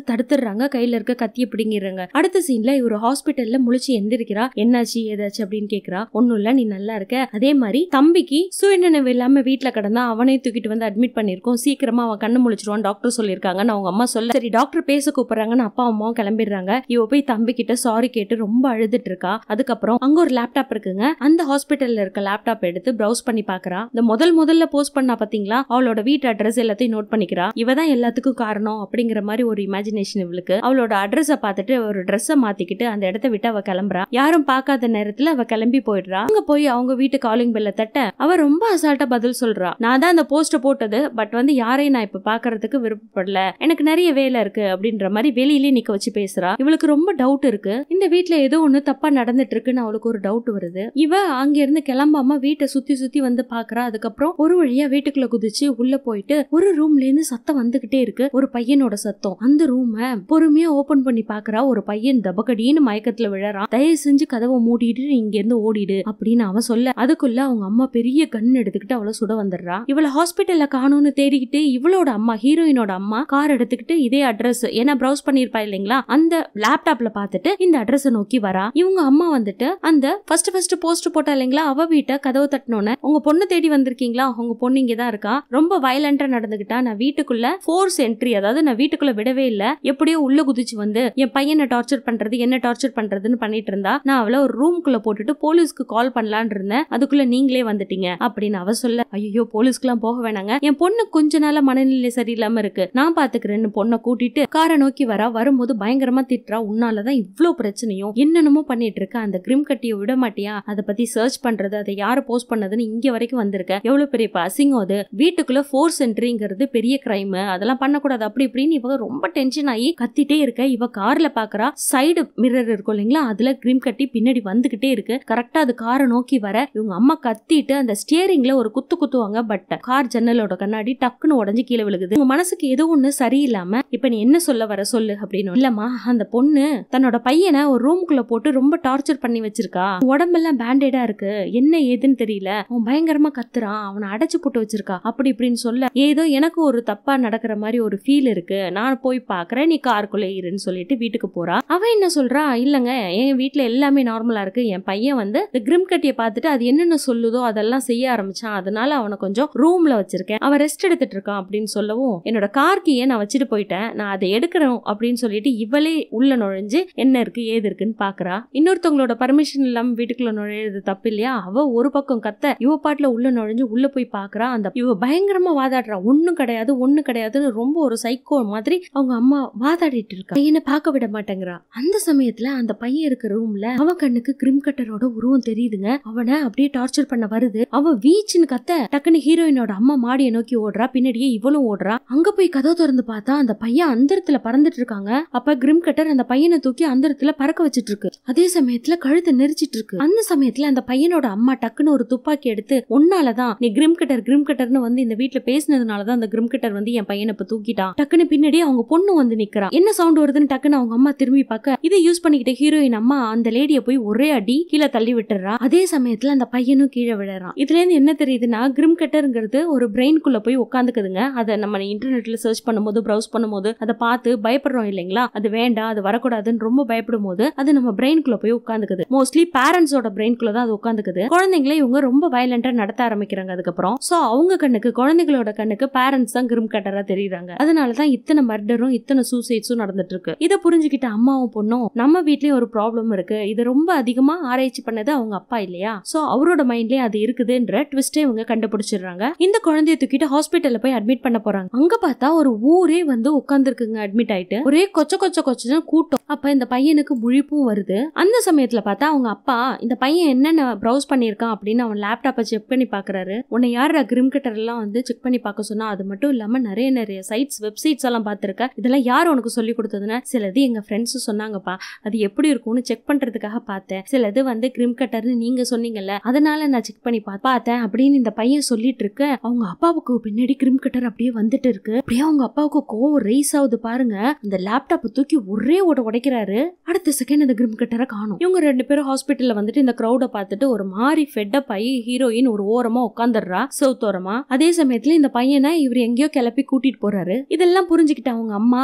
வந்து தடுத்துறாங்க, கையில இருக்க கத்திய பிடிங்கிறாங்க. அடுத்த சீன்ல இவரு ஹாஸ்பிட்டல்ல முழிச்சு எந்திரிக்கிறா. என்னாச்சு ஏதாச்சு அப்படின்னு கேக்குறா. ஒண்ணும் இல்ல, நீ நல்லா இருக்க. அதே மாதிரி தம்பிக்கு சுயநினைவு இல்லாம வீட்டுல கிடந்தா அவனையும் தூக்கிட்டு வந்து அட்மிட் பண்ணிருக்கோம், சீக்கிரமா அவன் கண்ணு முழிச்சிருவான் டாக்டர் சொல்லிருக்காங்கன்னு அவங்க அம்மா சொல்ல, சரி டாக்டர் பேச கூப்பிடுறாங்கன்னு அப்பா அம்மாவும் கிளம்பிடுறாங்க. இவ போய் தம்பி கிட்ட சாரி கேட்டு ரொம்ப அழுதுட்டு இருக்கா. அதுக்கப்புறம் அங்க ஒரு லேப்டாப் இருக்குங்க. அந்த ஹாஸ்பிட்டல்ல இருக்க லேப்டாப் எடுத்து ப்ரௌஸ் பண்ணி பாக்குறா. இந்த முதல்ல போஸ்ட் பண்ணா பாத்தீங்களா, அவளோட வீட்டு அட்ரஸ் எல்லாத்தையும் நோட் பண்ணிக்கிறா. இவதான் எல்லாத்துக்கும் காரணம் அப்படிங்கிற மாதிரி ஒரு இமேஜினேஷன் இவளுக்கு. அவளோட அட்ரஸ பாத்துட்டு ஒரு ட்ரெஸ்ஸ மாத்திக்கிட்டு அந்த இடத்த விட்டு அவ கிளம்புறா. யாரும் பார்க்காத நேரத்துல அவ கிளம்பி போயிடுறா. அங்க போய் அவங்க வீட்டு காலிங் பெல்ல தட்ட அவ ரொம்ப அசால்ட்டா பதில் சொல்றா. நான் தான் அந்த போஸ்ட் போட்டது, பட் வந்து யாரையும் நான் இப்ப பாக்குறதுக்கு விருப்பப்படல, எனக்கு நிறைய வேலை இருக்கு அப்படின்ற மாதிரி வெளியிலே நிக்க வச்சு பேசுறா. இவளுக்கு ரொம்ப டவுட் இருக்கு, இந்த வீட்டுல ஏதோ ஒண்ணு தப்பா நடந்துட்டு இருக்குன்னு அவளுக்கு ஒரு டவுட் வருது. இவ அங்க இருந்து கிளம்பாம வீட்டை சுத்தி சுத்தி வந்து பாக்குறா. அதுக்கப்புறம் ஒரு வழியா வீட்டுக்குள்ள குதிச்சு உள்ள போயிட்டு ஒரு ரூம்ல இருந்து சத்தம் வந்துகிட்டே இருக்கு, ஒரு பையனோட சத்தம். அந்த ரூம பொறுமையா ஓபன் பண்ணி பாக்குறா. ஒரு பையன் தபக்கடின்னு மயக்கத்துல விழறான். தயவு செஞ்சு கதவை மூடிட்டு இங்க இருந்து ஓடிடு அப்படின்னு அவன் சொல்ல, அதுக்குள்ள அவங்க அம்மா பெரிய கன் எடுத்துக்கிட்டு அவளை சுட வந்துடுறா. இவளை ஹாஸ்பிட்டல்ல காணும்னு தேடிக்கிட்டு இவளோட அம்மா, ஹீரோயினோட அம்மா கார் எடுத்துக்கிட்டு இதே அட்ரஸ் ஏன்னா ப்ரௌஸ் பண்ணிருப்பா இல்லைங்களா, அந்த லேப்டாப்ல பாத்துட்டு இந்த அட்ரஸ் நோக்கி வரா. இவங்க அம்மா வந்துட்டு அந்த ஃபர்ஸ்ட் போஸ்ட் போட்டா இல்லைங்களா, அவ வீட்டை கதவு தட்டினோன்னு, உங்க பொண்ணு தேடி வந்திருக்கீங்களா, உங்க பொண்ணு இங்கதான் இருக்கா, ரொம்ப வயலண்டா நடந்துகிட்டா, நான் வீட்டுக்குள்ள ஃபோர்ஸ் என்ட்ரி, அதாவது நான் வீட்டுக்குள்ள விடவே இல்ல, எப்படியோ உள்ள குதிச்சு வந்து என் பையனை டார்ச்சர் பண்றது, என்ன டார்ச்சர் பண்றதுன்னு பண்ணிட்டு இருந்தா, நான் அவளை ஒரு ரூம்குள்ள போட்டுட்டு போலீஸ்க்கு கால் பண்ணலான் இருந்தேன், அதுக்குள்ள நீங்களே வந்துட்டீங்க அப்படின்னு அவ சொல்ல, ஐயோ போலீஸ்க்குலாம் போக வேணாங்க, என் பொண்ணு கொஞ்ச நாள மனநிலை சரியில்லாம இருக்கு, நான் பாத்துக்கிறேன்னு பொண்ணை கூட்டிட்டு காரை நோக்கி வரா. வரும்போது பயங்கரமா திட்டுறா, உன்னாலதான் இவ்ளோ பிரச்சனையும், என்னென்னமோ பண்ணிட்டு இருக்க, அந்த கிரிம்கட்டியை விட மாட்டியா, அதை பத்தி சர்ச் பண்றது, அதை யாரு போஸ்ட் பண்ணதுன்னு இங்க வரைக்கும் வந்திருக்க, எவ்வளவு பெரிய அசிங்கம் அது, வீட்டுக்குள்ள ஃபோர்ஸ் என்ட்ரிங்கிறது பெரிய கிரைம், அதெல்லாம் பண்ணக்கூடாது அப்படி இப்படின்னு இவ ரொம்ப டென்ஷன் ஆகி கத்திட்டே இருக்க. இவ கார்ல பாக்குறா, சைடு மிரர் இருக்கும் இல்லைங்களா, அதுல கிரிம்கட்டி பின்னாடி வந்துகிட்டே இருக்கு. கரெக்டா அது காரை நோக்கி வர இவங்க அம்மா கத்திட்டு அந்த ஸ்டியரிங்ல ஒரு குத்துவாங்க. பட் கார் ஜன்னலோட கண்ணாடி டக்குன்னு உடஞ்சு கீழே விழுகுது. உங்க மனசுக்கு ஏதோ ஒண்ணு சரியில்லாம, இப்ப நீ என்ன சொல்ல வர சொல்லு அப்படின்னு. இல்லம்மா, அந்த பொண்ணு தன்னோட பையனை ஒரு ரூம்குள்ள போட்டு ரொம்ப டார்ச்சர் பண்ணி வச்சிருக்கா, உடம்பெல்லாம் பேண்டேடா இருக்கு, என்ன ஏதுன்னு தெரியல, அவன் பயங்கரமா கத்துறான், அவனை அடைச்சு போட்டு வச்சிருக்கா அப்படி இப்படின்னு சொல்ல, ஏதோ எனக்கு ஒரு தப்பா நடக்கிற மாதிரி ஒரு ஃபீல் இருக்கு, நான் போய் பாக்குறேன், நீ காருக்குள்ள இருன்னு சொல்லிட்டு வீட்டுக்கு போறா. அவன் என்ன சொல்றா, இல்லங்க என் வீட்டுல எல்லாமே நார்மலா இருக்கு, என் பையன் வந்து இந்த கிரிம்கட்டியை பார்த்துட்டு அது என்னென்ன சொல்லுதோ அதெல்லாம் செய்ய ஆரம்பிச்சான், அதனால அவனை கொஞ்சம் ரூம்ல வச்சிருக்கேன், அவன் ரெஸ்ட் எடுத்துட்டு இருக்கான் அப்படின்னு சொல்லவும், என்னோட கார் கீயை நான் வச்சுட்டு போயிட்டேன், நான் அதை எடுக்கிறேன் அப்படின்னு சொல்லிட்டு இவளே உள்ள நுழைஞ்சு என்ன இருக்கு ஏது இருக்குன்னு பாக்குறா. இன்னொருத்தவங்களோட பர்மிஷன் இல்லாம வீட்டுக்குள்ள நுழையிறது தப்பு இல்லையா, அவ ஒரு பக்கம் கத்த, இவ பாட்டுல உள்ள நுழைஞ்சு உள்ள போய் பாக்குறா. அந்த இவ பயங்கரமா வாதாடுறா, ஒண்ணும் கிடையாதுன்னு ரொம்ப ஒரு சைக்கோ மாதிரி அவங்க அம்மா வாதாடிட்டு இருக்கா. பையனை பார்க்க விட மாட்டேங்கிறா. அந்த சமயத்துல அந்த பையன் இருக்கிற ரூம்ல அவன் கண்ணுக்கு கிரிம்கட்டரோட உருவம் தெரியுதுங்க. அவனை அப்படியே டார்ச்சர் பண்ண வருது. அவன் வீச்சுன்னு கத்த, டக்குன்னு ஹீரோயினோட அம்மா மாடியை நோக்கி ஓடுறா, பின்னாடியே இவளும் ஓடுறா. அங்க போய் கதவு திறந்து பார்த்தா அந்த பையன் அந்தரத்துல பறந்துட்டு இருக்காங்க. அப்ப கிரிம்கட்டர் அந்த பையனை தூக்கி அந்தரத்துல பறக்க வச்சிட்டு இருக்கு. அதே சமயத்துல கழுத்தை நெரிச்சிட்டு இருக்கு. அந்த சமயத்துல அந்த பையனோட அம்மா டக்குன்னு ஒரு துப்பாக்கி எடுத்து, உன்னாலதான் நீ கிரிம்கட்டர்னு வந்து இந்த வீட்டுல பேசினதுனாலதான் அந்த கிரிம்கட்டர் வந்து என் பையனை இப்ப தூக்கிட்டான். டக்குன்னு பின்னாடி அவங்க பொண்ணு வந்து நிக்கிறா. என்ன சவுண்ட் வருதுன்னு டக்குன்னு அவங்க அம்மா திரும்பி பார்க்க, இதை யூஸ் பண்ணிக்கிட்ட ஹீரோயின் அம்மா அந்த லேடிய போய் ஒரே அடி கீழே தள்ளி விட்டுறா. அதே சமயத்துல அந்த பையனும் கீழே விழறான். இதுல இருந்து என்ன தெரியுதுன்னா, கிரிம்கட்டர்ங்கிறது ஒரு பிரெயின்குள்ள போய் உட்காந்துக்குதுங்க. அதை நம்ம இன்டர்நெட்ல சர்ச் பண்ணும்போது, ப்ரௌஸ் பண்ணும்போது அதை பார்த்து பயப்படுறோம் இல்லைங்களா, அது வேண்டாம் அது வரக்கூடாதுன்னு ரொம்ப பயப்படும் போது அது நம்ம பிரெயின்குள்ள போய் உட்காந்துக்குது. மோஸ்ட்லி பேரண்ட்ஸோட பிரெயின்குள்ள தான் அது உட்காந்துக்குது. குழந்தைங்களை இவங்க ரொம்ப வயலண்டா நடத்த ஆரம்பிக்கிறாங்க. அதுக்கப்புறம் சோ அவங்க கண்ணுக்கு, குழந்தைகளோட கண்ணுக்கு பேரண்ட்ஸ் தான் கிரிம்கட்டரா தெரியுறாங்க. அதனாலதான் இத்தனை மர்டரும் இத்தனை சூசைட்ஸும் நடந்துட்டு இருக்கு. இதை புரிஞ்சுக்கிட்ட அம்மாவும் பொண்ணும், நம்ம வீட்லயும் ஒரு ப்ராப்ளம் இருக்கு, இது ரொம்ப அதிகமா ஆராய்ச்சி பண்ணது அவங்க அப்பா இல்லையா, சோ அவரோட மைண்ட்லயே அது இருக்குதுன்ற ட்விஸ்டே இவங்க கண்டுபிடிச்சிடுறாங்க. இந்த குழந்தைய தூக்கிட்டு ஹாஸ்பிட்டல்ல போய் அட்மிட் பண்ண போறாங்க. அங்க பார்த்தா ஒரு ஊரே வந்து உட்கார்ந்துருக்குங்க அட்மிட் ஆயிட்டு, ஒரே கொச்ச கூட்டம். அப்ப இந்த பையனுக்கு முழிப்பும் வருது. அந்த சமயத்துல பார்த்தா அவங்க அப்பா இந்த பையன் என்னென்ன ப்ரௌஸ் பண்ணிருக்கான் அப்படின்னு அவன் லேப்டாப்பை செக் பண்ணி பாக்குறாரு. உன்னை யாரா கிரிம்கட்டர் எல்லாம் வந்து செக் பண்ணி பார்க்க சொன்னா, அது மட்டும் இல்லாம நிறைய சைட்ஸ், வெப்சைட்ஸ் எல்லாம் பாத்துருக்க, இதெல்லாம் யார் உனக்கு சொல்லி கொடுத்ததுன்னா, சிலது எங்க ஃப்ரெண்ட்ஸ் சொன்னாங்கப்பா, அது எப்படி இருக்கும்னு செக் பண்றதுக்காக பார்த்தேன், சிலது வந்து கிரிம்கட்டர்னு நீங்க சொன்னீங்கல்ல, அதனால நான் செக் பண்ணி பார்த்தேன் அப்படின்னு இந்த பையன் சொல்லிட்டு இருக்க, அவங்க அப்பாவுக்கு பின்னாடி கிரிம்கட்டர் அப்படியே வந்துட்டு இருக்கு. அப்படியே அவங்க அப்பாவுக்கு கோவம் ரைஸ் ஆகுது பாருங்க. அந்த லேப்டாப்பை தூக்கி ஒரே உடைக்கிறாரு. அடுத்த செகண்ட் அந்த கிரிம்கட்டரை காணும். இவங்க ரெண்டு பேரும் ஹாஸ்பிட்டல்ல வந்துட்டு இந்த கிரௌட பார்த்துட்டு ஒரு மாதிரி ஃபெட்டப் ஆகி ஹீரோயின் ஒரு ஓரமா உட்காந்துடுறா, சவுத்தோரமா. அதே சமயத்துல இந்த பையனை இவர் எங்கேயோ கிளப்பி கூட்டிட்டு போறாரு. இதெல்லாம் புரிஞ்சுக்கிட்ட அவங்க அம்மா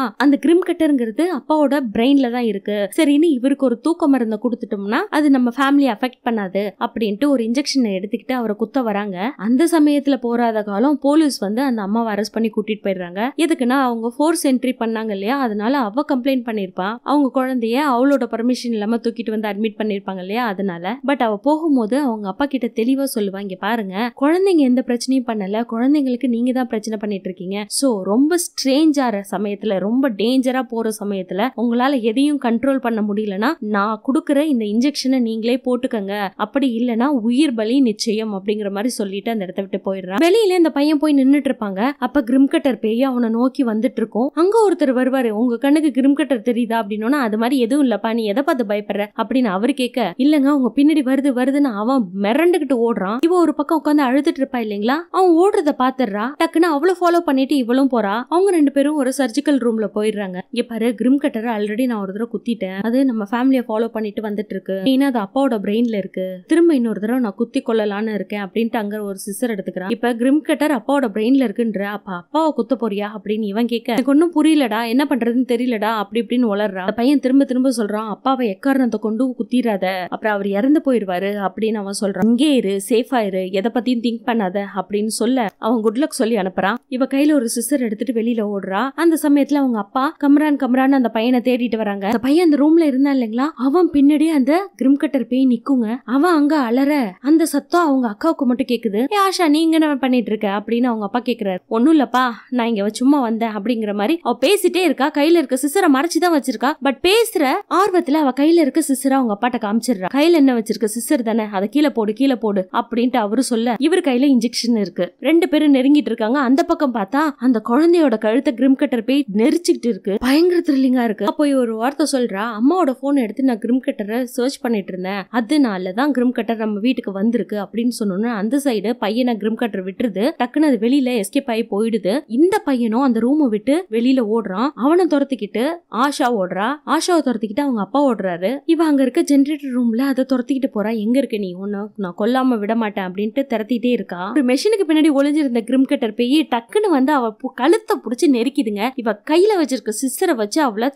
அந்த கிரிம் கட்டர்ங்கிறது அப்பாவோட பிரெயின்ல தான் இருக்கு. சரின்னு இவருக்கு ஒரு தூக்க மருந்தை கொடுத்துட்டோம்னா அது நம்ம ஃபேமிலி அஃபெக்ட் பண்ணாது அப்படின்ட்டு ஒரு இன்ஜெக்ஷனை எடுத்துக்கிட்டு அவரை குத்த வராங்க. அந்த சமயத்துல போராத காலம் போலீஸ் வந்து அந்த அம்மாவை அரெஸ்ட் பண்ணி கூட்டிட்டு போயிடுறாங்க. எதுக்குன்னா அவங்க ஃபோர்ஸ் என்ட்ரி பண்ணாங்க இல்லையா, அதனால அவ கம்ப்ளைண்ட் பண்ணிருப்பா. அவங்க குழந்தைய அவளோட பர்மிஷன் இல்லாம தூக்கிட்டு வந்து அட்மிட் பண்ணிருப்பாங்க இல்லையா, அதனால. பட் அவ போகும்போது அவங்க அப்பா கிட்ட தெளிவா சொல்லுவாங்க, பாருங்க குழந்தைங்க எந்த பிரச்சனையும் பண்ணல, குழந்தைங்களுக்கு நீங்க தான் பிரச்சனை பண்ணிட்டு இருக்கீங்க. சோ ரொம்ப ஸ்ட்ரேஞ்சார சமயத்துல, ரொம்ப டேஞ்சரா போற சமயத்துல உங்களால எதையும் கண்ட்ரோல் பண்ண முடியலன்னா நான் கொடுக்குற இந்த இன்ஜெக்ஷனை நீங்களே போட்டுக்கங்க, அப்படி இல்லனா உயிர் பலி நிச்சயம் அப்படிங்கிற மாதிரி சொல்லிட்டு அந்த இடத்த விட்டு போயிடுறான். வெளியில இந்த பையன் போய் நின்னுட்டு இருப்பாங்க. அப்ப கிரிம்கட்டர் பேய் அவனை நோக்கி வந்துட்டு இருக்கும். அங்க ஒருத்தர் வருவாரு, உங்க கண்ணுக்கு கிரிம்கட்டர் தெரியுதா அப்படின்னா, அது மாதிரி எதுவும் இல்லப்பா, நீ எதை பார்த்து பயப்படுற அப்படின்னு அவரு கேட்க, இல்லங்க உங்க பின்னாடி வருதுன்னு அவன் மிரண்டுகிட்டு ஓடுறான். இவ ஒரு பக்கம் உட்காந்து அழுதுட்டு இருப்பா இல்லைங்களா, அவன் ஓடுறத பாத்துறா. டக்குன்னு அவளை ஃபாலோ பண்ணிட்டு இவளும் போறா. அவங்க ரெண்டு பேரும் ஒரு சர்ஜிக்கல் ரூம்ல போயிடுறாங்க. இங்க பாரு, கிரிம்கட்டர் ஆல்ரெடி நான் ஒரு தடவை குத்திட்டேன், அது நம்ம ஃபேமிலியை ஃபாலோ பண்ணிட்டு வந்துட்டு இருக்கு, ஏன்னா அது அப்பாவோட பிரெயின்ல இருக்கு, திரும்ப இன்னொரு தடவை நான் குத்தி கொள்ளலான்னு இருக்கேன் அப்படின்ட்டு அங்க ஒரு சிசர் எடுத்துக்கிறான். இப்ப கிரிம்கட்டர் அப்பாவோட பிரெயின்ல இருக்குன்ற, அப்ப அப்பாவை குத்த போறியா அப்படின்னு இவன் கேட்க, எனக்கு ஒன்னும் புரியலடா, என்ன பண்றதுன்னு தெரியலடா அப்படி இப்படின்னு வளர்றான். பையன் திரும்ப திரும்ப சொல்றான், அப்பாவை எக்காரணத்தை கொண்டு குத்திராத, அப்புறம் அவர் இறந்து போயிடுவாரு அப்படின்னு அவன் சொல்றான். இங்கே இரு, சேஃபா இரு, எதை பத்தியும் திங்க் பண்ணாத அப்படின்னு சொல்ல அவன் குட் லக் சொல்லி அனுப்புறான். இவ கையில ஒரு சிசர் எடுத்துட்டு வெளியில ஓடுறா. அந்த சமயத்துல அவங்க அப்பா கம்ரான் அந்த பையனை தேடிட்டு வராங்க. அந்த பையன் அந்த ரூம்ல இருந்தா இல்லைங்களா, அவன் பின்னாடி அந்த கிரிம்கட்டர் பேய் நிக்குங்க. அவன் அங்க அலற, அந்த சத்தம் அவங்க அக்காவுக்கு மட்டும் கேக்குது. ஆஷா நீங்க என்ன பண்ணிட்டு இருக்க அப்படின்னு அவங்க அப்பா கேக்குறாரு. ஒன்னும் இல்லப்பா, நான் இங்க சும்மா வந்தேன் அப்படிங்கிற மாதிரி அவ பேசிட்டே இருக்கா. கையில இருக்க சிசரை மறைச்சுதான் வச்சிருக்கா. பட் பேசுற ஆர்வத்துல அவ கையில இருக்க சிசரை அவங்க அப்பாட்ட காமிச்சிடுறா. கையில என்ன வச்சிருக்க, சிசர் தானே, அதை கீழே போடு அப்படின்ட்டு அவரு சொல்ல, இவர் கையில இன்ஜெக்ஷன் இருக்கு. ரெண்டு பேரும் நெருங்கிட்டு இருக்காங்க. அந்த பக்கம் பார்த்தா அந்த குழந்தையோட கழுத்தை கிரிம்கட்டர் பேய் நெரிச்சுக்கிட்டு இருக்கு. பயங்கர த்ரில்லிங்கா இருக்கு. அப்போ ஒரு வார்த்தை சொல்றா, அம்மாவோட போன் எடுத்து நான் கிரிம்கட்டரை சர்ச் பண்ணிட்டு இருந்தேன், அதனாலதான் கிரிம்கட்டர் நம்ம வீட்டுக்கு வந்திருக்கு அப்படின்னு சொன்னோன்னு அந்த சைடு பையனை கிரிம்கட்டர் விட்டுருது. டக்குன்னு அது வெளியில எஸ்கேப் ஆகி போயிடுது. இந்த பையனும் அந்த ரூமை விட்டு வெளியில ஓடுறான். அவனை துரத்திக்கிட்டு ஆஷா ஓடுறா. ஆஷாவை துரத்திக்கிட்டு அவங்க அப்பா ஓடுறாரு. இவ அங்க இருக்க ஜெனரேட்டர் ரூம்ல அதை துரத்திக்கிட்டு போறா. எங்க இருக்க நீ, ஒன்னு நான் கொல்லாம விட மாட்டேன் அப்படின்ட்டு திரத்திட்டே இருக்கா. ஒரு மெஷினுக்கு பின்னாடி ஒளிஞ்சிருந்த கிரிம்கட்டர் பேய் டக்குன்னு வந்து அவ கழுத்தை புடிச்சு நெருக்கிதுங்க. இவ கையில வச்சிருக்க சிசரை வச்சு அவளை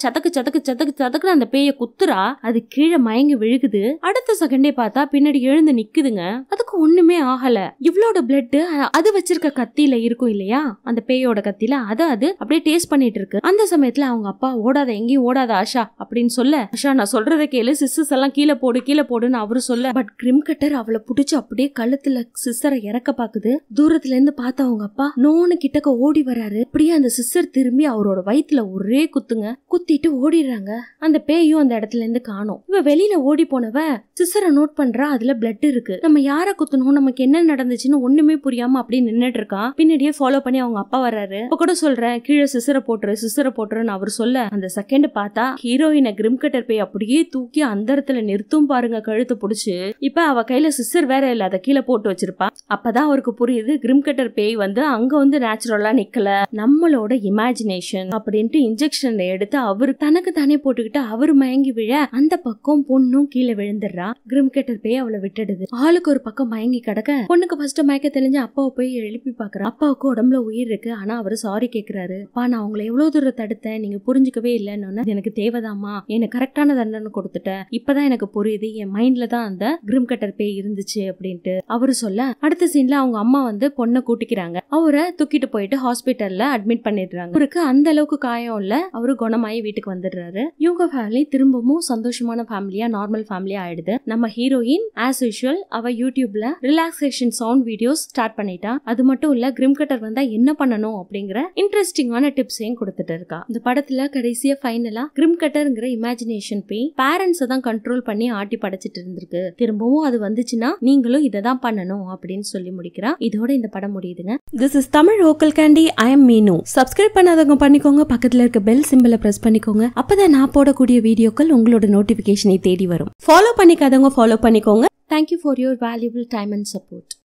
சதக்கு அந்த பேய குத்துறா. அது கீழே மயங்கி விழுகுது. அடுத்த செகண்டே பார்த்தா பின்னாடி எழுந்து நிக்குதுங்க. அதுக்கு ஒண்ணுமே ஆகல. இவளோட பிளட் அது வச்சிருக்க கத்தியில இருக்கும் இல்லையா, அந்த பேயோட கத்தியில அது அப்படியே டேஸ்ட் பண்ணிட்டு இருக்கு. அந்த சமயத்துல அவங்க அப்பா, ஓடாத, எங்கேயும் ஓடாத ஆஷா அப்படின்னு சொல்ல, ஆஷா நான் சொல்றத கேளு, சிஸ்டர்ஸ் எல்லாம் கீழே போடுன்னு அவரு சொல்ல, பட் கிரிம்கட்டர் அவளை புடிச்சு அப்படியே கழுத்துல சிஸ்டரை இறக்க பாக்குது. தூரத்துல இருந்து பார்த்த அவங்க அப்பா நோன்னு கிட்டக்க ஓடி வராரு. அப்படியே அந்த சிஸ்டர் திரும்பி அவரோட வயித்துல ஒரே குத்துங்க. குத்திட்டு ஓடிடுறாங்க. அந்த பேயும் அந்த இடத்துல இருந்து காணோம். இவ வெளியில ஓடி போனவ சிஸ்டரை நோட் பண்றா, அதுல பிளட் இருக்கு. நம்ம யார குத்தணும், நமக்கு என்ன நடந்துச்சுன்னு ஒண்ணுமே புரியாம அப்படியே நின்னுட்டு இருக்கா. பின்னாடியே ஃபாலோ பண்ணி அவங்க அப்பா வர்றாரு. இப்ப கூட சொல்றேன், கீழே சிஸ்டரை போட்டுருன்னு அவர் சொல்ல, அந்த செகண்ட் பார்த்தா ஹீரோயினை கிரிம்கட்டர் பேய் அப்படியே தூக்கி அந்த இடத்துல நிறுத்தும் பாருங்க, கழுத்து புடிச்சு. இப்ப அவ கையில சிஸ்டர் வேற இல்ல, அதை கீழே போட்டு வச்சிருப்பா. அப்பதான் அவருக்கு புரியுது, கிரிம்கட்டர் பேய் வந்து அங்க வந்து நேச்சுரலா நிக்கல, நம்மளோட இமேஜினேஷன் அப்படின்ட்டு இன்ஜெக்ஷன் எடுத்து அவரு தனக்கு தானே போட்டுக்கிட்டு அவரு மயங்கி விழ அந்த பக்கம் பொண்ணும் கீழே விழுந்துடுறா. கிரிம்கட்டர் பேய் அவளை விட்டுடுது. ஆளுக்கு ஒரு பக்கம் மயங்கி கிடக்க பொண்ணுக்கு ஃபர்ஸ்ட் மயக்க தெளிஞ்சு அப்பாவை போய் எழுப்பி பாக்குறா. அப்பாவுக்கு உடம்புல உயிர் இருக்கு. ஆனா அவரு சாரி கேக்குறாரு. அப்பா நான் உங்களை எவ்வளவு தூரம் தடுத்தேன், நீங்க புரிஞ்சுக்கவே இல்லைன்னு, எனக்கு தேவைதாமா, எனக்கு கரெக்டான தண்டனை கொடுத்துட்டேன், இப்பதான் எனக்கு புரியுது, என் மைண்ட்ல தான் அந்த கிரிம்கட்டர் பேய் இருந்துச்சு அப்படின்ட்டு அவரு சொல்ல, அடுத்த சீன்ல அவங்க அம்மா வந்து பொண்ணை கூட்டிக்கிறாங்க. அவரை தூக்கிட்டு போயிட்டு ஹாஸ்பிட்டல்ல அட்மிட் பண்ணிடுறாங்க. அவருக்கு அந்த அளவுக்கு காயம் இல்ல, அவரு குணமாயி வீட்டுக்கு வந்துடுறாரு. இவங்க ஃபேமிலி திரும்பவும் சந்தோஷமான ஃபேமிலியா, நார்மல் ஃபேமிலியா ஆயிடுது. நம்ம ஹீரோயின் ஆஸ் யூஷுவல் அவ யூடியூப்ல ரிலாக்ஸேஷன் சவுண்ட் வீடியோஸ் ஸ்டார்ட் பண்ணிட்டா. அது மட்டும் இல்ல, கிரிம்கட்டர் வந்தா என்ன பண்ணணும் அப்படிங்கிற இன்ட்ரெஸ்டிங்கான டிப்ஸையும் கொடுத்துட்டு இருக்கா. இந்த படத்துல கடைசியா ஃபைனலா கிரிம்கட்டர்ங்கிற இமேஜினேஷன் பேய் பேரண்ட்ஸை தான் கண்ட்ரோல் பண்ணி ஆட்டி படைச்சிட்டு இருந்திருக்கு. திரும்பவும் அது வந்துச்சுன்னா நீங்களும் இதை தான் பண்ணணும் அப்படின்னு சொல்லி முடிக்கிறா. இதோட இந்த படம் முடியுதுங்க. This is Tamil Local Candy. I am meenu. Subscribe பண்ணாதவங்க பண்ணிக்கோங்க. பக்கத்துல இருக்க பெல் சிம்பலை பிரஸ் பண்ணிக்கோங்க. அப்பதான் நான் போடக்கூடிய வீடியோக்கள் உங்களோட நோட்டிபிகேஷனை தேடி வரும். ஃபாலோ பண்ணிக்காதவங்க ஃபாலோ பண்ணிக்கோங்க. Thank you for your valuable time and support.